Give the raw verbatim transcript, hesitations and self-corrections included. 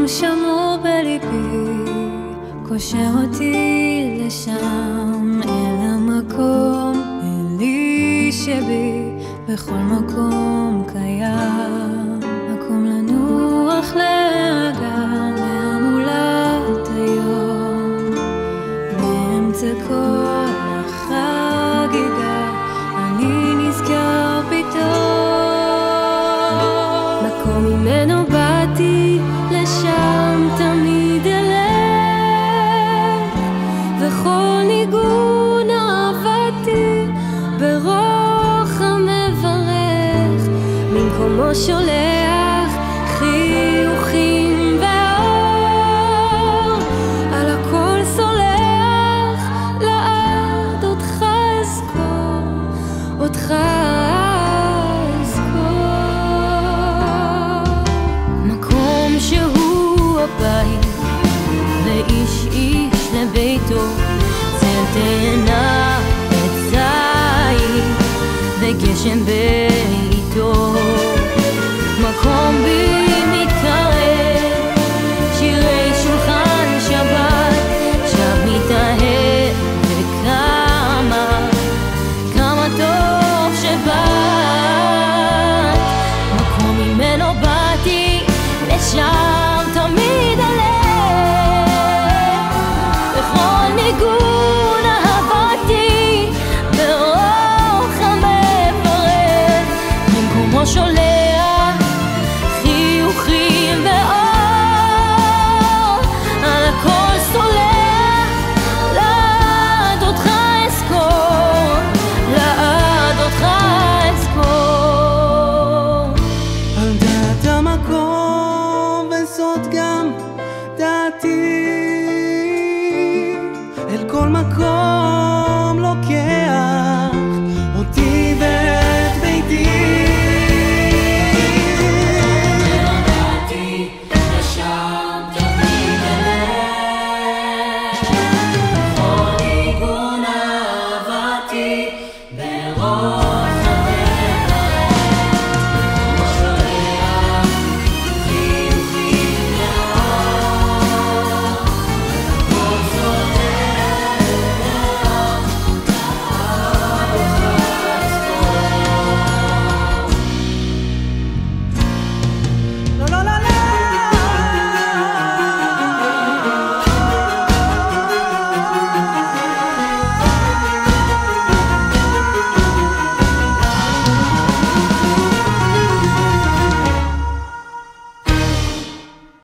שמור בליבי, קושר אותי לשם, אל המקום אלי שבי, בכל מקום קיים מקום לנוח להגע להמולת היום, באמצע כל החגיגה אני נזכר פתאום, מקום ממנו באתי לשם תמיד אלך, וכל ניגון אהבתי ברוח המברך, ממקומו שולח חיוכים ואור, על הכל סולח לעד, אותך אזכור, אותך הבית, ואיש איש לביתו, צל תאנה, עץ זית וגשם ב...